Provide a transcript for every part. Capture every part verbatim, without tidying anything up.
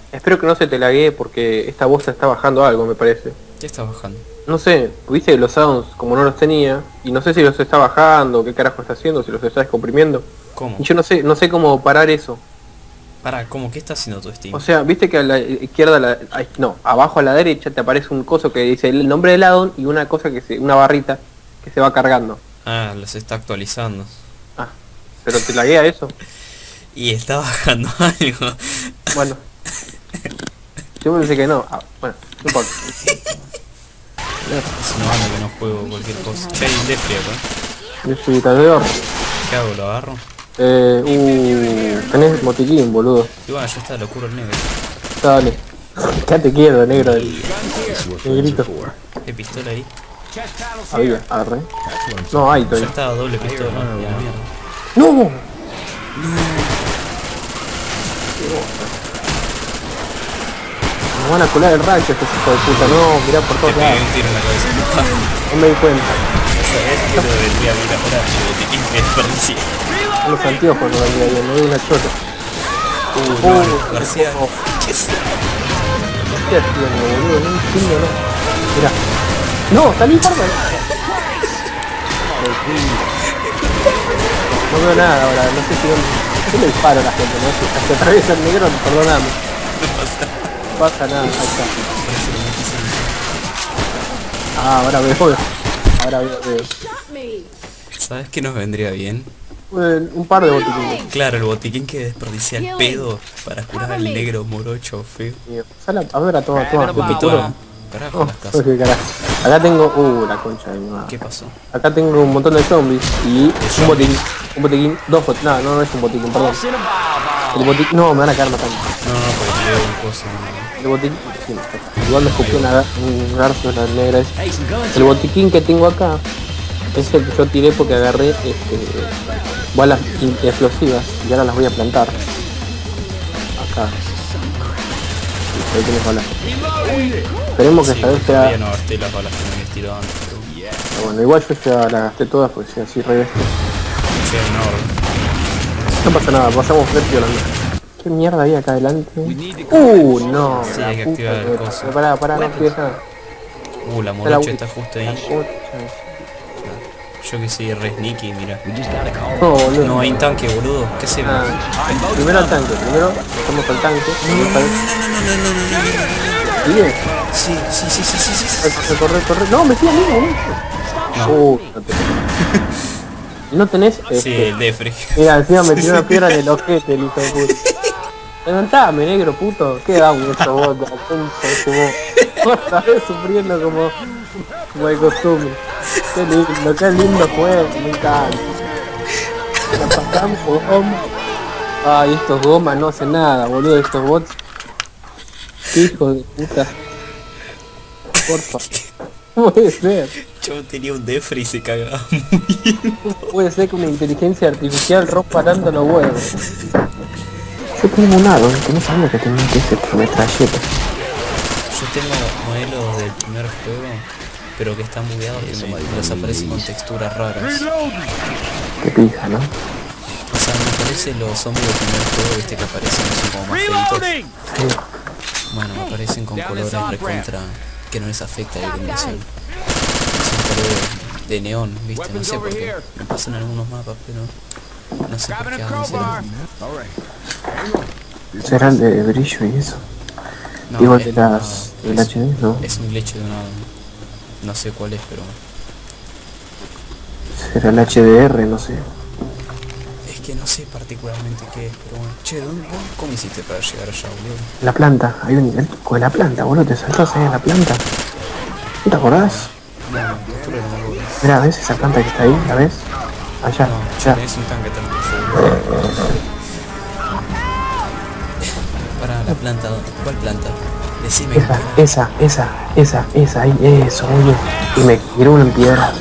Espero que no se te laguee porque esta voz está bajando algo, me parece. ¿Qué está bajando? No sé, viste los sounds como no los tenía y no sé si los está bajando, qué carajo está haciendo, si los está descomprimiendo. ¿Cómo? Y yo no sé, no sé cómo parar eso. Pará, ¿cómo? ¿Qué está haciendo tu Steam? O sea, viste que a la izquierda, a la, ay, no, abajo a la derecha te aparece un coso que dice el nombre del addon y una cosa que se, una barrita que se va cargando. Ah, los está actualizando. Ah, pero te laguea eso. Y está bajando algo. Bueno. Yo pensé que no. Ah, bueno, no importa. Es una banda que no juego cualquier cosa. Che, hay un Defri acá. Yo soy tallador. ¿Qué hago? ¿Lo agarro? Eh, uh, tenés botiquín, boludo. Y bueno, ya está, lo curo el negro. Dale. Quédate quieto, negro. El negrito. ¿Qué pistola ahí? Había, agarré. No, hay Ya todavía. está, doble pistola. Y a la mierda. ¡No! Nos van a colar el rancho estos hijos de puta. No, mirá por Te todos pegué lados. un tiro en la cabeza. No me di cuenta. ¿Sabés que lo vendría bien ahora? El botiquín que desperdicié. Los anteojos no vendría bien, me doy una chota. Uh, no, García. oh, ¿Qué es? ¿Qué haciendo, boludo? No entiendo, no. Mirá. No, salí, porfa. No veo nada ahora, no sé si dónde. Yo le disparo a la gente, ¿no? Si se atraviesa el negro, perdóname. No pasa nada, ahí está. Ah, ahora veo. Ahora veo, veo. ¿Sabes qué nos vendría bien? Eh, un par de botiquines. Claro, el botiquín que desperdicia el pedo para curar al negro morocho feo. Sal a, a ver a todos, a todos. Toma, carajo, Oh, las casas. qué carajo. Acá tengo. Uh, la concha de mi madre. ¿Qué pasó? Acá tengo un montón de zombies y un botiquín. Un botiquín, dos botiquín. No, no, no es un botiquín, perdón. El botiquín. No, me van a caer matando. No, no, porque leo un coso. El botiquín. Sí, no, igual me escupió una, un garzo la negra esa. El botiquín que tengo acá es el que yo tiré porque agarré este, balas explosivas y ahora las voy a plantar. Acá. Sí, ahí tienes balas. Esperemos que Sí, esta vez todavía sea. no gasté las balas que me había tirado antes, pero... Pero bueno, igual yo ya las gasté todas porque si así revés. Sí, hay una orden. No pasa nada, pasamos frente la mía. ¿Qué mierda hay acá adelante? Uh, no. Sí, la hay que puta activar el que- coso. Pero pará, pará, no actives nada. Uh, la Está morocha la- está justo la ahí. concha. Yo que soy re sneaky, mira. No, boludo. No, hay un tanque, boludo. ¿Qué hacemos? Ah, primero al tanque, primero tomamos el tanque. ¿Sigue? Sí, sí, sí, sí, sí, sí, sí. Corre, corre, corre. No, me sigue a mí, boludo. No. Uh, no tenés. ¿No tenés? Sí, Este, el Defri. mira, encima me tiró una piedra en el ojete, el hijo de puta. Levantame, negro puto. ¿Qué da un esto vos? La concha de tu voz. Otra vez sufriendo como, como de costumbre. Qué lindo, qué lindo juego, me encanta. La pasamos, goma. Ay, estos gomas no hacen nada, boludo, estos bots. Qué hijo de puta. Porfa. No puede ser. Yo tenía un Defri y se cagaba muy bien. No puede ser que una inteligencia artificial rompa tanto los huevos. Yo tengo un addon que no sabía que tenía que ser metralleta. Yo tengo modelos del primer juego, pero que están bugueados que me los aparecen con texturas raras. Qué pija, ¿no? O sea, me parece los zombies del primer juego, viste que aparecen así como más feitos. Bueno, me aparecen con colores recontra que no les afecta la iluminación. Son colores de neón, viste, no sé por qué. Me pasan algunos mapas, pero no sé por qué hagan eso. ¿Será el de brillo y eso? No, Igual es- de las no, del es- H D, ¿no? Es un glitch de una... No sé cuál es, pero... Será el H D R, no sé. Es que no sé particularmente qué es, pero bueno. Che, ¿dónde, ¿cómo hiciste para llegar allá, boludo? La planta, hay un el pico de la planta, boludo, te saltás ahí en la planta. ¿No te acordás? No, no, esto lo no lo Mira, ¿ves esa planta que está ahí? ¿La ves? Allá, No, allá. tenés un tanque tan... Para la planta, ¿cuál planta? Decime que... Esa, esa, esa, esa, esa, ahí, eso, boludo. Y me tiró una en piedra.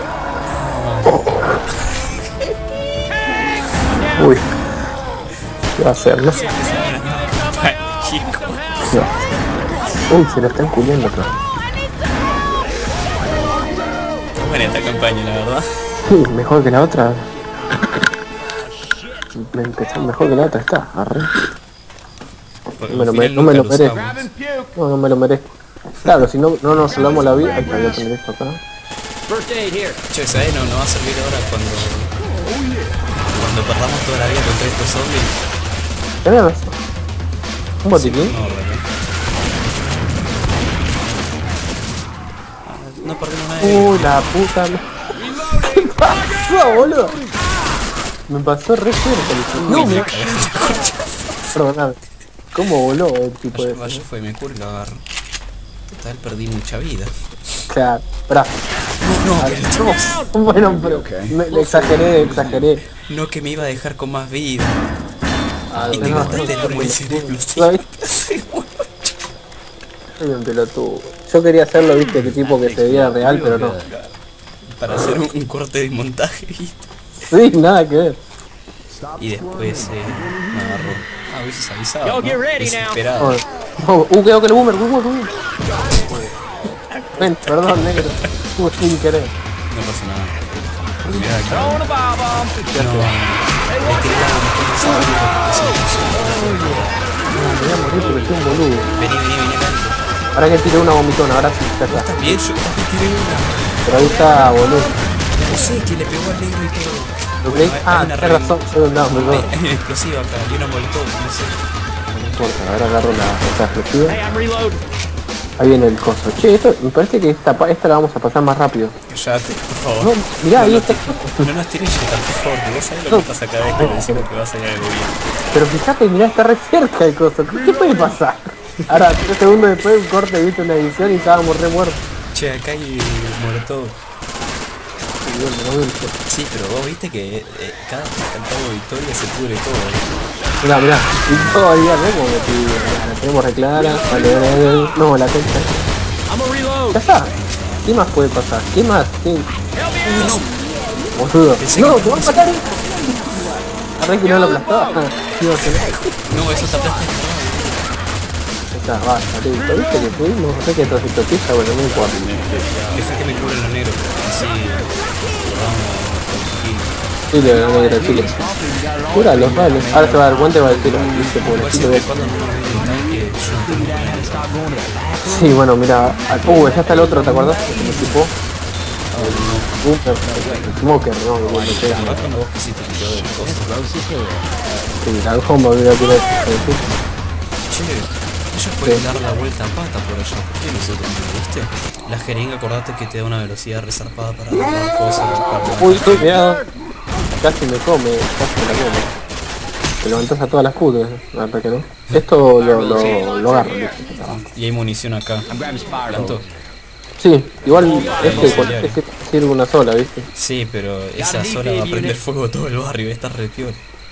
Uy. ¿Qué va a hacer? No sé. Chico. ¿Qué va a hacer? Uy, se lo están culiando todo. Está buena esta campaña, la verdad. Sí, mejor que la otra. Me empezó mejor que la otra, está, arre. Porque No me lo, al mere- final no me lo nunca merezco. usamos. No, no me lo merezco. Claro, si no, no nos salvamos la vida. Ay, voy a poner esto acá. Che, ¿sabes? No, no va a servir ahora cuando... Cuando perdamos toda la vida contra estos zombies. Tenés razón. ¿Un botiquín? No, realmente. No perdemos nada de vida. Uy, la puta. ma- ¿Qué pasó, boludo? Me pasó re cerca. No, me... Perdóname. ¿Cómo voló el tipo de Vaya fue, me curro y lo agarro. Tal, perdí mucha vida. Claro, pará. No, No, bueno, pero me, le exageré, exageré. no que me iba a dejar con más vida. Ah, Y te no, gastaste no, el munición explosiva. ¿sabes? Soy un pelotudo. Yo quería hacerlo, viste, que tipo que se veía real, pero no. Para hacer un, un corte de montaje, ¿viste? Sí, nada que ver. Y después eh, me agarró. Ah, hubieses avisado, ¿no? Desesperado. No, no, uh, quedó que el boomer, boomer, boomer. Ven, perdón, negro. Uh, sin querer. No pasa nada. Mirá aquí. No, le tiré la bomba No, me voy a morir porque soy un boludo. Vení, vení, vení acá. Ahora que tiré una vomitona, ahora sí, ya está. También yo también tiré una. Pero ahí está, boludo. No sé, que le pegó al negro y todo. ¿Lo crees? Hay- Ah, hay una tenés re- razón, yo no, perdón. Hay, hay una explosiva acá y una molotov, no sé. No importa, ahora agarro la otra explosiva. Ahí viene el coso. Che, esto, me parece que esta, pa- esta la vamos a pasar más rápido. Cállate, por favor. No, mirá, ahí no, está. no nos tires shit, por favor, que vos sabés lo que pasa cada vez que le decimos que vas a ir al gobierno. Pero fíjate, mirá, está re cerca el coso. ¿Qué, qué puede pasar? Ahora, tres segundos después, un corte, viste una edición y estábamos re muertos. Che, acá hay molotov. Y bueno, no viste. Sí, pero vos viste que eh, cada vez que cantamos victoria se pudre todo. Mirá, mirá. Y todo el día, ¿no? Como que sí, la tenemos re clara. Vale, vale, vale. No, la concha. Ya está. ¿Qué más puede pasar? ¿Qué más? ¿Qué? Boludo. Pensé No, que- te vas a matar. Arre que no lo aplastaba. Ah, iba a hacer. No, eso está aplastado. Ya está, basta, listo. ¿Viste que pudimos? No sé qué trocito pizza, bueno, no importa. Deja que me cubren los negros. Así. Vamos. Chile, no negra, Chile. Cúralos, vale. Ahora se va a dar cuenta y va a decir, viste, Igual pobrecito siempre de... y cuando no nos den el tanque, yo no tengo problema. Sí, bueno, mira. Uh, ya está el otro, ¿te acordás? Que me tipo. Boomer, Smoker, no, que me pega. Capaz cuando vos quisiste quitar del costo. Sí, la bomba me voy a tirar. Che, ellos pueden dar la vuelta a pata por allá. ¿Por qué nosotros no, viste? La jeringa, acordate que te da una velocidad resarpada para agarrar cosas. Para... Uy, uy, cuidado. Casi me come, casi me la come. Te levantás a todas las putas, la verdad que no. Esto lo, lo, lo agarro, listo. Y hay munición acá. ¿Tanto? Sí, igual este, con este sirve una sola, ¿viste? Sí, pero esa sola va a prender fuego todo el barrio, está re peor.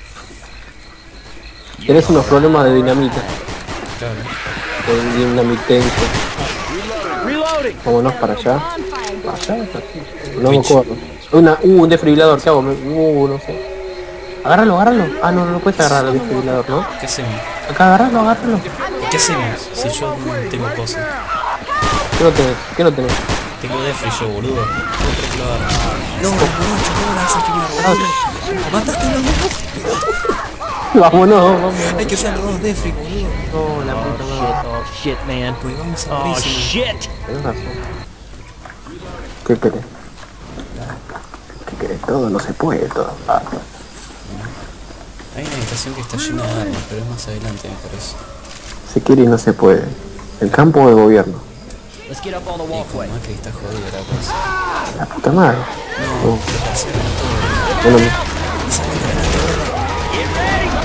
Tenés unos problemas de dinamita. Claro. De dinamitense. Vámonos para allá. ¿Para allá? No me acuerdo. Una, uh, un desfibrilador, ¿qué hago? Me- Uh, no sé. Agárralo, agárralo. Ah, no, no puedes agarrar el desfibrilador, ¿no? ¿Qué hacemos? Acá, agárralo, agárralo. ¿Qué hacemos? Si yo no tengo cosas. ¿Qué no tenés? ¿Qué no tenés? Tengo defri yo, boludo. ¿Cómo crees que lo agarro? No, no, no, no, esa que me mataste a los dos. Vámonos, vámonos. Hay que usar los dos defri, boludo. No, la puta madre. Oh shit, man. Pues vamos a Oh abrir. shit. Tenés razón. ¿Qué querés? ¿Qué querés? Todo no se puede, todo. Ah, Hay una habitación que está llena de armas, pero es más adelante, me parece. se quiere y no se puede. El campo de gobierno. Let's get up on the Y con walkway. Macri está jodida la cosa. La puta madre. No, Oh, pero parece que no todo. bueno, Y sale de la torre.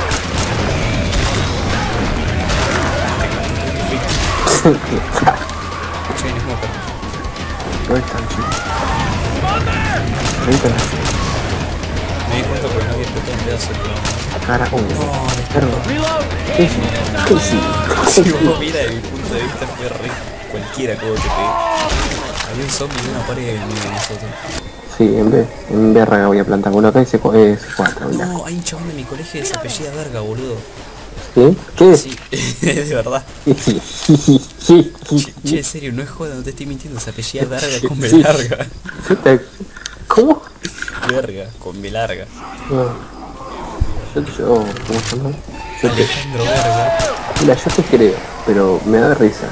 Che, no es Smoker. ¿dónde están, chicos? Ahí están. Me di cuenta porque no había explotado un pedazo de programa. Cara, oh, No, perro. ¿Qué hizo? ¿Qué hizo? si vos mira desde mi punto de vista fue re cualquiera como te pegué. Había un zombie y una pared en medio de nosotros. Sí, en vez, en verga voy a plantar. Bueno, acá dice eh, C cuatro, mira. No, hay un chabón de mi colegio que se apellida verga, boludo. ¿Sí? ¿Qué es? Sí, de verdad. Sí. Che, che, en serio, no es joda, no te estoy mintiendo, se apellida verga con B Sí. larga. ¿Cómo? Verga, con B larga. No. Yo, yo, ¿cómo se llama? Yo te... Alejandro Verga. Mira, yo te creo, pero me da risa.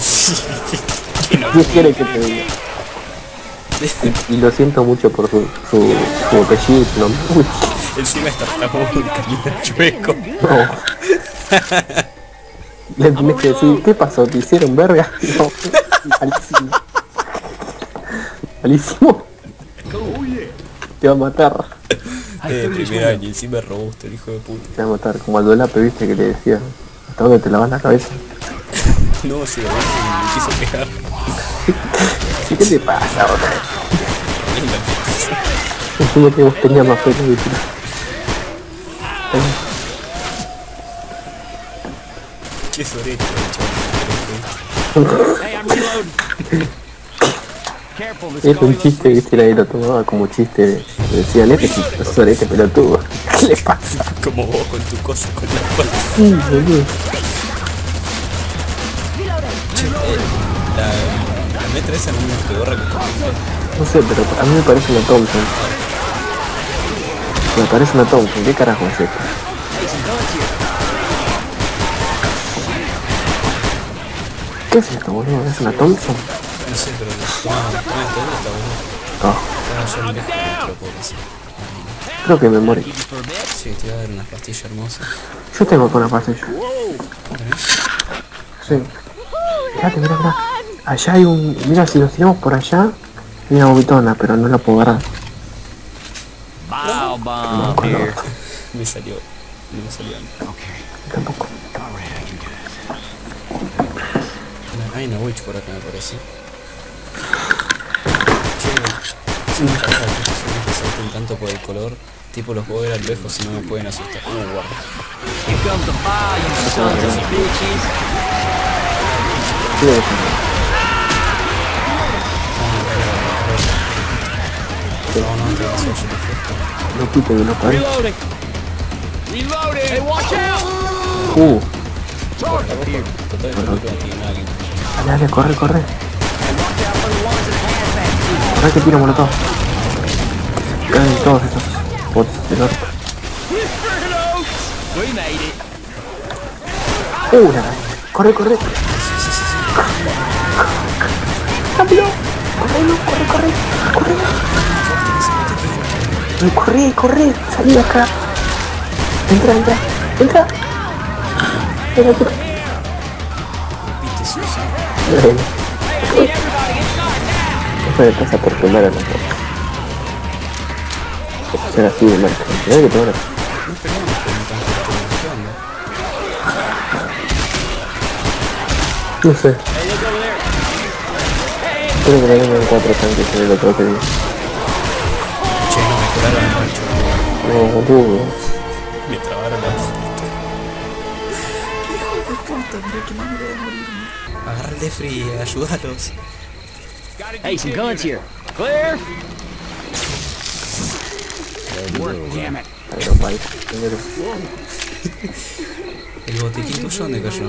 ¿Qué quiere que te diga? Y, y lo siento mucho por su, su, su apellido, ¿no? Uy, Encima está muy chueco. no. Le tenés que decir, ¿qué pasó? ¿Te hicieron verga? No, malísimo. Malísimo. Te va a matar. Eh, primer año, encima es robusto, el hijo de puta. Te va a matar, como al Dolape, viste, que le decía, ¿hasta dónde te lavas la cabeza? No, si me quiso pegar. ¿Sí, qué te pasa ahora? Encima que vos tenías más pelo, viste. Qué sorecho, Hey, I'm reloading. Careful, this Es un going chiste, viste, ahí lo tomaba como chiste. Le decían, este es un sorete pelotudo. ¿Qué le pasa? como vos con tu cosa, con la cosa. Sí, boludo. Che, eh, la, la metra esa no es una pedorra que comiste. No sé, pero a mí me parece una Thompson. Me parece una Thompson. ¿Qué carajo es esto? Hey, some guns here. ¿Qué es esto, boludo? ¿Es una Thompson? No sé, pero no, no, todo está bueno. No, Bueno, yo no dejo, pero puedo decir. creo que me morí. Give you for a bit. Sí, te voy a dar una pastilla hermosa. Yo tengo con la pastilla. Sí. Mirate, mirá, mirá. Allá hay un... Mira, si nos tiramos por allá, hay una vomitona, pero no la puedo agarrar. Bio bomb Con la here. otra. Me salió. No me salió. Tampoco. Hay una witch por acá, me parece. Che, si me pasa que estos zombies resalten tanto por el color, tipo los puedo ver a lo lejos y no me pueden asustar. Uh, guarda. Here comes the fire, you sons of bitches. Sí, debe ser. No, no, te vas a yo te fui. No quiten que no pare. Reloading. Reloading. Hey, watch out. Uh, Total, no tiene nada que... dale, dale, corre, corre. Watch out for the ones that hazmat. Corre que tiro molotov. Caen todos esos bots del orto. We made it. Uh, la corre, corre. Rápido. Corre, no, corre, corre. Corre. No, corre, corre. Salí de acá. Entra, entra, entra. Entra, entra. Viste, sucio. Bueno, Hey, I need everybody inside now. eso le pasa por quemar a la gente. Por ser así de marca. Mirá que te van a... No peleamos con un tanque de ¿qué onda? No sé. Hey, look over there. Creo que le vengan cuatro tanques en el otro que día. Che, no, me curaron el macho. No, boludo. Me trabaron la puta. Hijo de puta, mira qué manera de morirme. Agarra el Defri, ayúdalos. Hey, some guns here. Clear. Work, damn it. Pero país, primero. ¿El botiquín tuyo dónde cayó?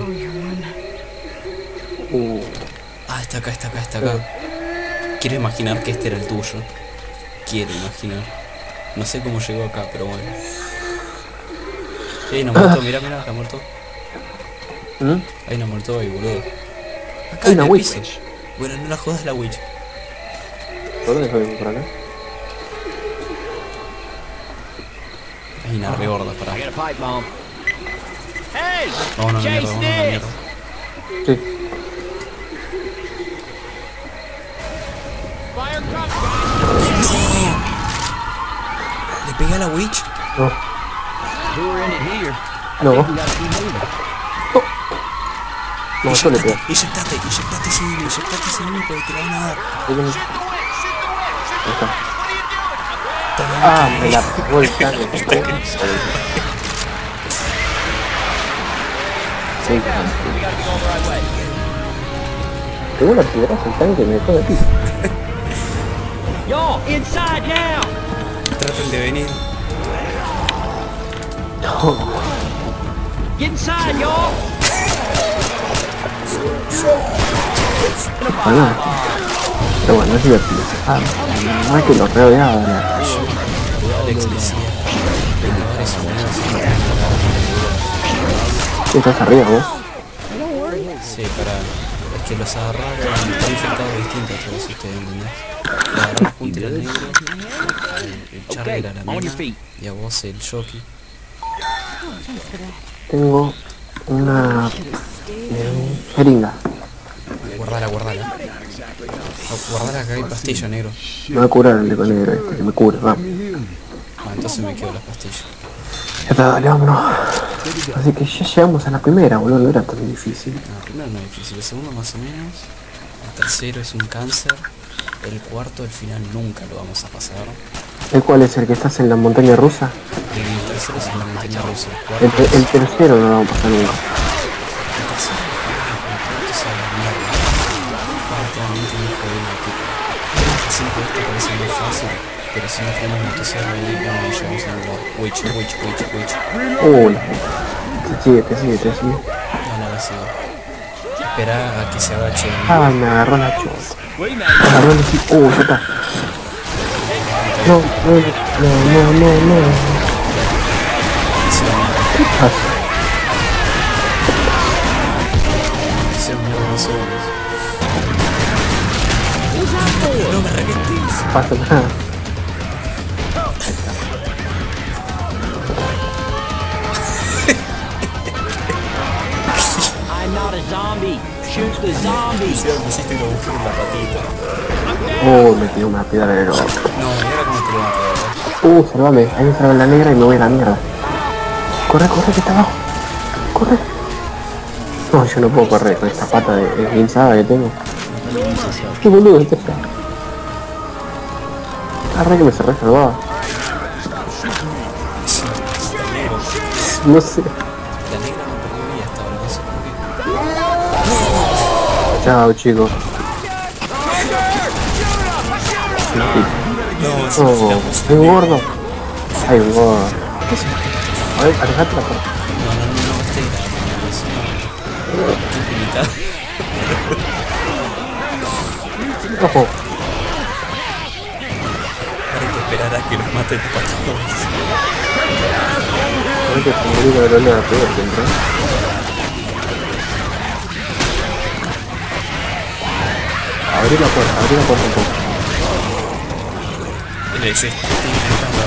Uh, Ah, está acá, está acá, está acá. Quiero imaginar que este era el tuyo. Quiero imaginar. No sé cómo llegó acá, pero bueno. Hay una muerto, mirá, mirá, la muerto. ¿Mm? Hay una muerto ahí, boludo. Acá Hay en una el witch. piso. Bueno, no la jodas la witch. ¿Por dónde fue por acá? Hay una regorda, pará. I got a pipe bomb. Hey, Vámonos a la mierda, chase vámonos a la this. mierda. Sí. Fire comes. ¿Le pegué a la witch? No, Who are in it here? no. We gotta keep moving. No, yo le pego. Inyectate, inyectate ese niño, inyectate ese niño porque te la van a dar. Ahí viene. Ahí está. Ah, me la pegó el tanque. Sí, We gotta be going the right way. pegó la piedra el tanque y me dejó de piso. Y'all, inside now. Traten de venir. No, Get inside, y'all. bueno. Pero bueno, es divertido. Ah, no es que lo rodeaba. Alex decía, vendedores unidos. ¿Qué estás arriba vos? Sí, para... Es que los agarraron, están infectados distintos todos ustedes, ¿entendés? Lo agarraron junto al negro, el, el Charlie era la mina, y a vos el jockey. Tengo una eh, jeringa. Guardala, guardala. Guardala que hay pastilla, negro. Me va a curar el de negro este, que me cura, vamos. Ah, entonces me quedo las pastillas. Ya está, dale, vámonos. Así que ya llegamos a la primera, boludo, no era tan difícil. No, el primero no es difícil, el segundo más o menos. El tercero es un cáncer. El cuarto, el final nunca lo vamos a pasar. ¿El cuál es el que estás en la montaña rusa? El tercero es en la montaña rusa. El El, cuarto es... el tercero no lo vamos a pasar nunca. El tercero. El cuarto es la mierda. Prácticamente un hijo de una puta. Así que esto parece muy fácil. Pero si no tenemos motosierra ahí, no nos llevamos a un lugar. Witch, witch, witch, witch. Uy, te sigue, te sigue, te sigue. No, no, así. Espera a que se agache. Ah, me agarró la chota. Me agarró el equipo. Uh, ya está. No, no, no, no, no, no. ¿Qué pasa? Hicieron mierda más hombres. No me reventés. No pasa nada. I'm not a zombie. Shoot the zombies. Me hiciste lo busqué en la patita. Oh, me tiró una piedra en el ojo. No, mira cómo te lo mato, ¿verdad? Uh, salvame, ahí me salva la negra y me voy a la mierda. Corre, corre, que está abajo. Corre. No, yo no puedo correr con esta pata de esguinzada que tengo. Qué boludo este está. Arre que me cerré salvada. No sé. La negra no perdió vida hasta ahora, no sé por qué. Chao, chicos. No, sí, Oh, giramos. hay un gordo. Hay un gordo. ¿Qué es eso? A ver, alejate la puerta. No, no, no, no, este era infinita. Ojo. Ahora hay que esperar a que los maten para todos. A ver que se murió con el olor a peor que entró. Abrí la puerta, abrí la puerta un poco. Ese, estoy intentando.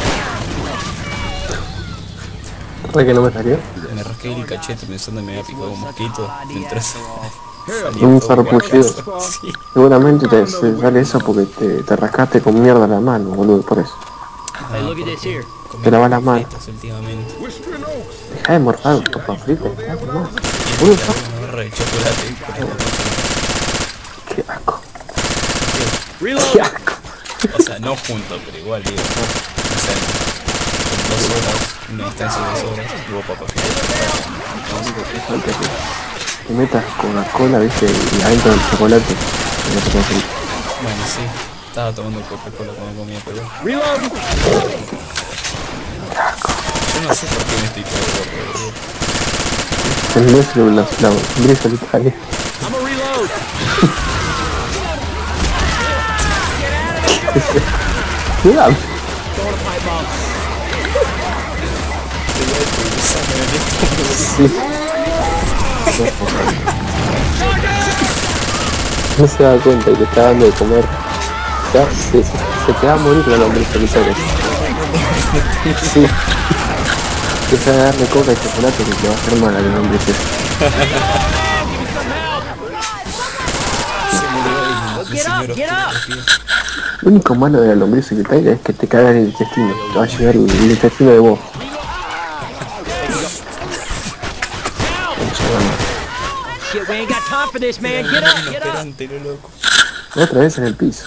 ¿Sabes que no me salió? Me rasqué el cachete pensando que me había picado un mosquito mientras Un sarpullido. Sí. Seguramente te, te sale eso porque te, te rascaste con mierda la mano, boludo, por eso. Hey, look at this here. Te lavas las manos. Fritas últimamente. Deja de morfar papas fritas, está de más. Y Boludo, una barra de chocolate por ahí. qué asco. Qué Reload. asco. O sea, no junto, pero igual, digo. O sea, en dos horas, una distancia de dos horas, hubo papas fritas. Te metas Coca-Cola, viste, y adentro del chocolate. Y no te puedo frito. Bueno, sí, estaba tomando Coca-Cola cuando comía, pero Reload. yo no sé por qué me estoy quedando gordo, boludo. Tendés la, la brisa solitaria. I'm a reload. Cuidado. Throwing a pipe bomb. Sí. No se da cuenta y te está dando de comer. Ya, se, se, se te va a morir la lombriz solitaria. Sí. Empieza a darle coca y chocolate que te va a hacer mal a la lombriz. Get up, get up. Lo único malo de la lombriz solitaria es que te caga en el intestino. Te va a llegar el, el intestino de vos. Shit, we ain't got time for this, man. Get up, get up. Esperante, lo loco. Otra vez en el piso.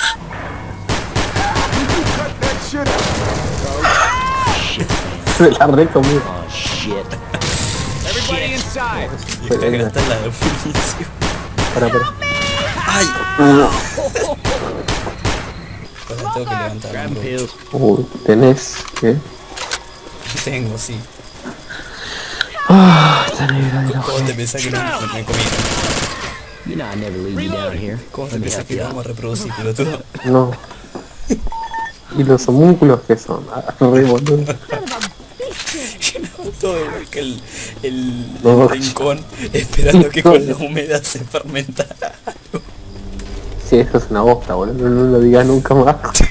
Se la recomí. Oh shit. Everybody inside. Y acá que está la de inicio. Para, para. ¡Ay! No. Pues la tengo que levantar. Grab bro. pills. Uy, tenés que. Tengo, sí. Ah, esta negra de la ¿Cómo te pensás que no no me comí? You know I never leave you down here. ¿Cómo te Let me pensás help que you lo out. vamos a reproducir, pelotudo? No. ¿Y los homúnculos qué son? Ah, re boludo. Llenamos todo igual que el, el, No. el rincón, esperando que con la humedad se fermentara. Sí, eso es una bosta, boludo. No, no lo digas nunca más.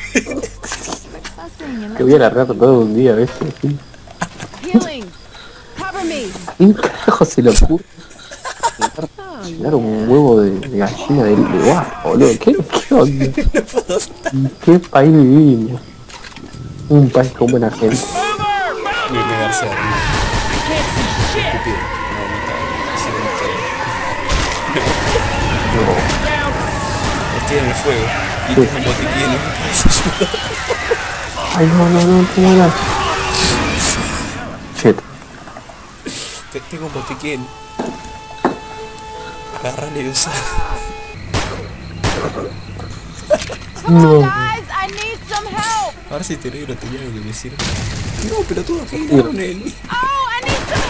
Que voy a largar todo un día, ¿ves? Healing. Cover me. ¿Quién carajo se le ocurre llenar un huevo de, de gallina de, de guapo, boludo? ¿Qué, qué onda? ¿En qué país vivimos? Un país con buena gente. Voy a pegarse a escupido. No, no, no. Estoy en el fuego. Y tengo un botiquín, no me puedes ayudar. Ay, no, no, no, no, no. Shit. Te- Tengo un botiquín. Agárrale y usa. No. Guys, I need some help. A ver si este negro tenía algo que me sirva. No, pero todo aquí con él. Oh, I need some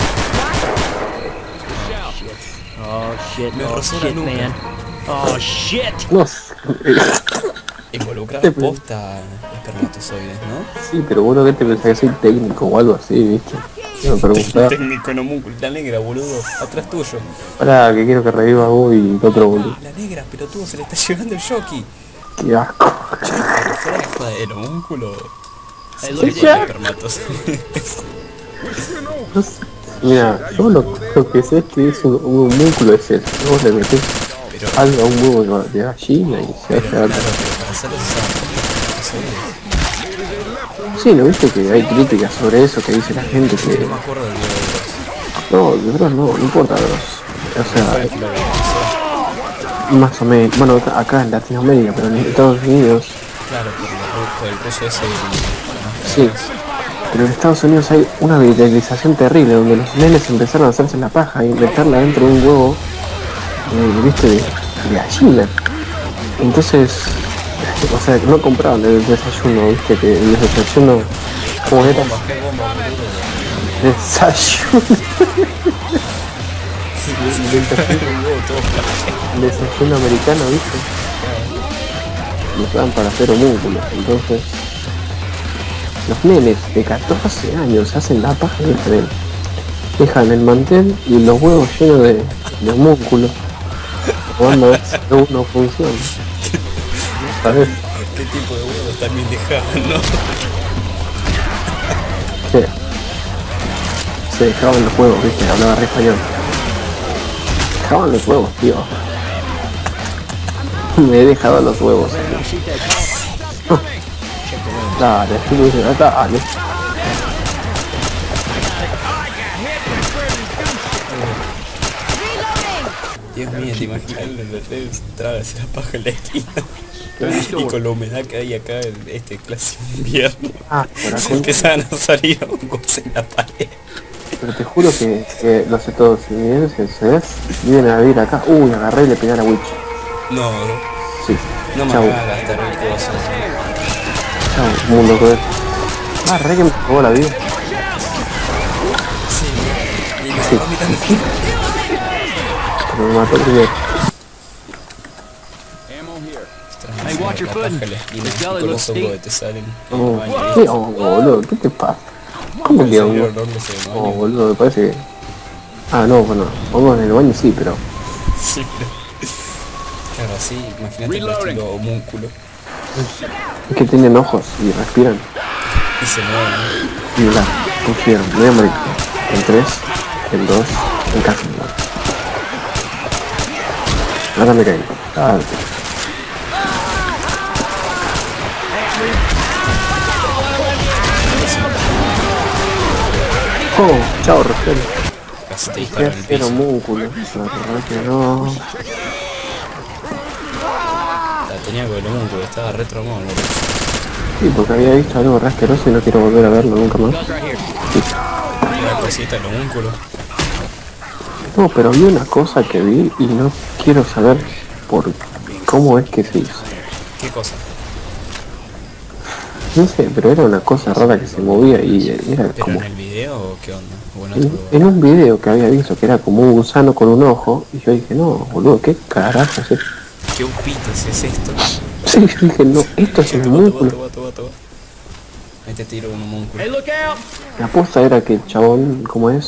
help. Oh shit, Me oh rozó la shit, nuca. man. Oh shit. No sé. Involucrar posta espermatozoides, ¿no? Sí, pero bueno, que te pensás que soy técnico o algo así, ¿viste? Me preguntaba. Técnico en homúnculo. La negra, boludo. Atrás tuyo. Pará, que quiero que reviva vos y el otro boludo. La negra, pero tú se le está llevando el jockey. Qué asco. Fuera de joda, el homúnculo. Hey, Sí, look at con ya. you. espermatozoides. No sé. Mira, yo lo, lo que sé es que es un, un músculo es eso. Vos le metés Pero, algo a un huevo de, de gallina y se pero, hace claro, algo. pero para hacerlo se usaban espermatozoides. Sí, ¿no viste que hay críticas sobre eso que dice la gente que... No me acuerdo del video de los. No, de verdad no, no importa, bros. O Fue sea, el que lo organizó. más o menos, bueno, acá- acá en Latinoamérica, pero en Estados Unidos, Claro, por, el- por el ruso ese y sí. Pero en Estados Unidos hay una viralización terrible donde los nenes empezaron a hacerse la paja y meterla dentro de un huevo, eh, viste, de, de gallina. Entonces, o sea, no compraban el desayuno, viste, que el desayuno, ¿cómo era? bomba, qué bomba, boludo. Desayuno, Un huevo todo plano. desayuno americano, viste. Lo usaban para hacer homúnculos, entonces los nenes de catorce años hacen la paja y dejan, dejan el mantel y los huevos llenos de, de homúnculos. Cuando a ver si uno funciona. ¿Sabes? ¿Qué tipo de huevos también dejaban, no? Sí. Se dejaban los huevos, viste, hablaba re español. Dejaban los huevos, tío. Me he dejado los huevos. Dale, así me dice, dale. Dios mío, te imaginas los tres tragas la paja en la esquina. Y con la humedad que hay acá en este clase de invierno. Ah, por Se acá. empezaban a salir hongos en la pared. Pero te juro que, que los estadounidenses, ¿sabes? Vienen a vivir acá. Uy, agarré y le pegué a la witch. No, Sí. no me Chau. hagas gastar el coso. Chau, mundo cruel. Ah, re que me jugó la vida. Sí, y me Sí. a mí también. Pero me mató primero. Hey, watch your La foot. paja en la esquina This y belly con looks los hongos que steep. te salen. Oh, ¿qué hongo, boludo? ¿Qué te pasa? ¿Cómo que hongo? El hongo se Oh, demonio. boludo, me parece que... Ah, no, bueno, hongos en el baño sí, pero... Sí, pero... Claro, así, imagínate el estilo homúnculo. Es que tienen ojos y respiran. Y se mueven. Y bla, confían, me voy a morir. En tres, en dos, en casa. Ahora me caigo. Ah, oh, chao, Rogel. Casi te ¿Qué disparan el hacer piso. homúnculo? La verdad que no. La tenía con el homúnculo, estaba re traumado, boludo. Sí, porque había visto algo re asqueroso y no quiero volver a verlo nunca más. La cosita del homúnculo. No, pero vi una cosa que vi y no quiero saber por cómo es que se hizo. ¿Qué cosa? No sé, pero era una cosa rara que se movía y era ¿Pero como... en el video o qué onda? ¿O en En, otro lugar? en un video que había visto que era como un gusano con un ojo y yo dije, no, boludo, ¿qué carajo es esto? ¿Qué upitas es esto? Sí, yo dije, no, esto es un Vato, vato, músculo. vato, vato, vato. Ahí te tiro un homúnculo. Hey, look out! La apuesta era que el chabón, ¿cómo es?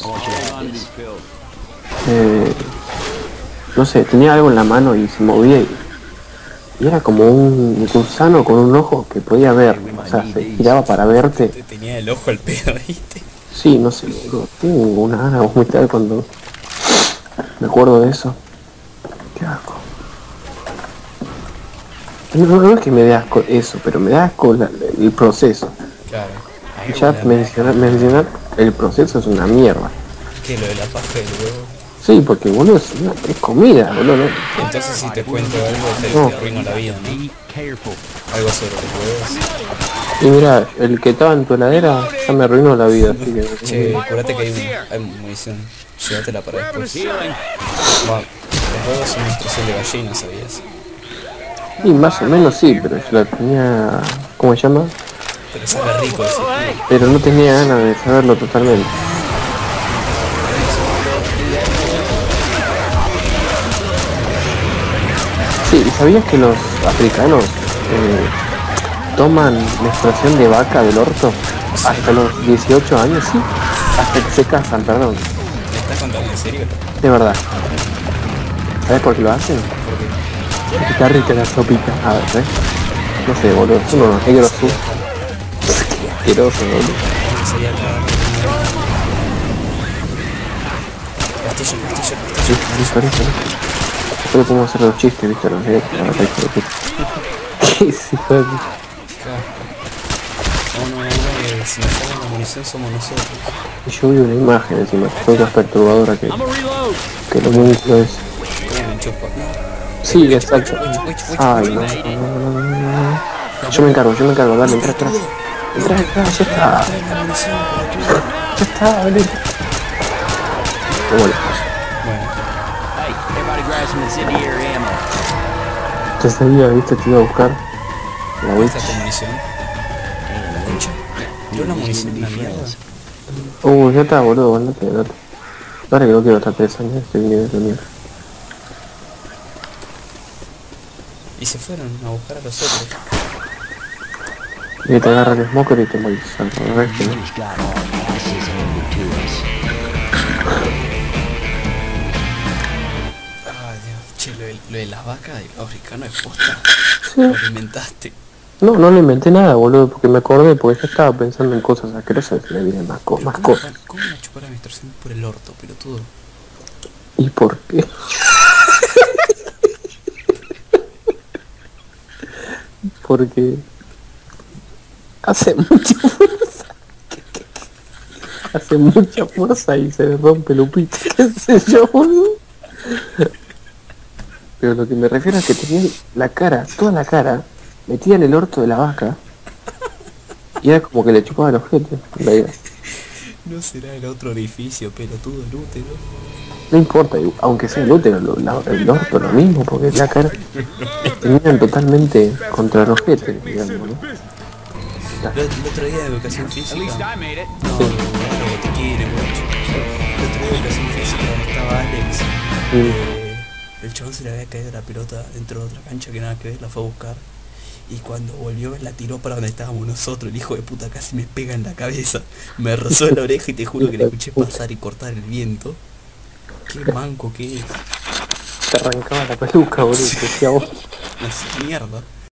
Eh, no sé, tenía algo en la mano y se movía y, y era como un gusano con un ojo que podía ver, o sea, se giraba para verte. Te tenía el ojo al pedo, ¿viste? Sí, no sé, boludo, tengo una gana de vomitar cuando me acuerdo de eso. Qué asco. No, no es que me dé asco eso, pero me da asco la- el proceso. Claro. Ahí Ya una- mencionar, mencionar el proceso es una mierda. ¿Qué? Lo de la paja del huevo. Sí, porque boludo es, una, es comida, boludo. ¿No? Entonces si te cuento algo te, No. te arruino la vida, ¿no? Be careful. Algo sobre los huevos. Y mira, el que estaba en tu heladera ya me arruinó la vida, así que... Che, acuérdate que hay, un- hay munición. Llévatela para después. Healing. Va, los huevos son instrucción de gallina, ¿sabías? Y más o menos sí, pero yo la tenía... ¿Cómo se llama? Pero sabe rico ese. Pero no tenía ganas de saberlo totalmente. Sí, ¿y sabías que los africanos eh, toman menstruación de vaca del orto hasta los dieciocho años? Sí, hasta que se casan, perdón, ¿Me estás contando en serio? de verdad. ¿Sabes por qué lo hacen? Porque está rica la sopita. A ver, ¿ves? No sé, boludo, son unos negros su... asquerosos, boludo. Que sería cada... Castillo, castillo, Sí, castillo. listo, listo, listo. Solo podemos hacer los chistes, viste, los de la verdad, hijo de puta. ¿Qué es, hijo de puta? No, no, no, que si nos sale la munición somos nosotros. Y yo vi una imagen encima, fue más perturbadora que, I'm a reload. que lo músculo es. ¿Cómo me chupa? Sí, exacto. Ay, no, no, no, no, no. Yo me encargo, yo me encargo, dale, entra atrás. Entra atrás, ya está. Ya está, dale. ¿Cómo le pasa? Bueno, Hey, everybody grab some incendiary ammo. Ya sabía, viste, te iba a buscar. La ¿dónde está witch. tu munición? Concha. Tiró la munición en la mierda. Uh, ya está, boludo, andate, andate. Dale que no quiero estar tres años, estoy nivel de mierda. Y se fueron a buscar a los otros. Y te agarra el smoker y te morís. Al resto, ¿no? Ay, Dios. Che, lo de, lo de las vacas del africano es posta. Sí. Lo alimentaste. No, no le inventé nada, boludo, porque me acordé, porque yo estaba pensando en cosas asquerosas y me vienen más, co más ¿Cómo, cosas. ¿Cómo me chupó la menstruación por el orto, pelotudo? ¿Y por qué? Porque hace mucha fuerza. Hace mucha fuerza y se rompe Lupita, qué sé yo, boludo. Pero lo que me refiero es que tenía la cara, toda la cara, metida en el orto de la vaca. Y era como que le chupaba los ojete. en realidad. No será el otro orificio, pelotudo, el útero. No importa, y aunque sea el útero, lo- la- el orto lo mismo, porque la cara tenían totalmente contra el ojete, digamos, ¿no? El, el otro día de educación física. At least I made it. No, Sí. no, no, te quiere mucho. El otro día de educación física estaba Alex. Mm. eh, el chabón se le había caído la pelota dentro de otra cancha que nada que ver, la fue a buscar. Y cuando volvió la tiró para donde estábamos nosotros. El hijo de puta casi me pega en la cabeza. Me rozó la oreja y te juro que le escuché pasar y cortar el viento. Qué manco que es. Te arrancaba la peluca, boludo, te decía vos. Una mierda.